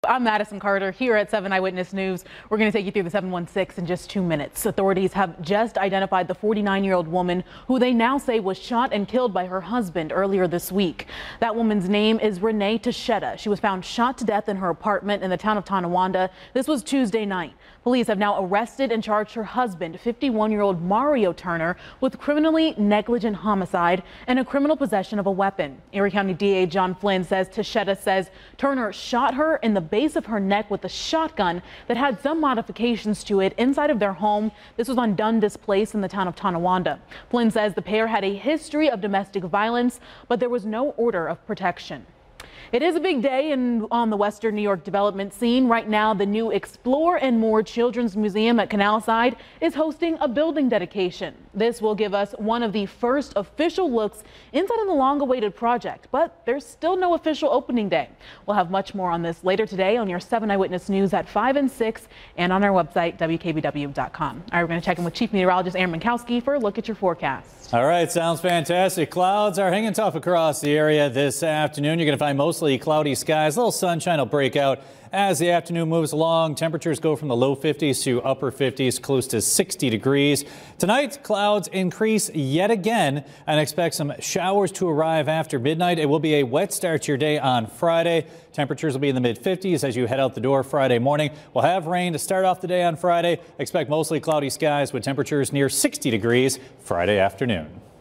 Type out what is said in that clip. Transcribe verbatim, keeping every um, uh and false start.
I'm Madison Carter here at seven Eyewitness News. We're going to take you through the seven one six in just two minutes. Authorities have just identified the forty-nine-year-old woman who they now say was shot and killed by her husband earlier this week. That woman's name is Renee Teixeira. She was found shot to death in her apartment in the town of Tonawanda. This was Tuesday night. Police have now arrested and charged her husband, fifty-one-year-old Mario Turner, with criminally negligent homicide and a criminal possession of a weapon. Erie County D A John Flynn says Teixeira says Turner shot her in the base of her neck with a shotgun that had some modifications to it inside of their home. This was on Dundas Place in the town of Tonawanda. Flynn says the pair had a history of domestic violence, but there was no order of protection. It is a big day in, on the Western New York development scene. Right now, the new Explore and More Children's Museum at Canalside is hosting a building dedication. This will give us one of the first official looks inside of the long-awaited project, but there's still no official opening day. We'll have much more on this later today on your seven Eyewitness News at five and six and on our website, W K B W dot com. All right, we're going to check in with Chief Meteorologist Aaron Minkowski for a look at your forecast. All right, sounds fantastic. Clouds are hanging tough across the area this afternoon. You're going to find mostly cloudy skies. A little sunshine will break out as the afternoon moves along. Temperatures go from the low fifties to upper fifties, close to sixty degrees. Tonight, clouds increase yet again and expect some showers to arrive after midnight. It will be a wet start to your day on Friday. Temperatures will be in the mid fifties as you head out the door Friday morning. We'll have rain to start off the day on Friday. Expect mostly cloudy skies with temperatures near sixty degrees Friday afternoon.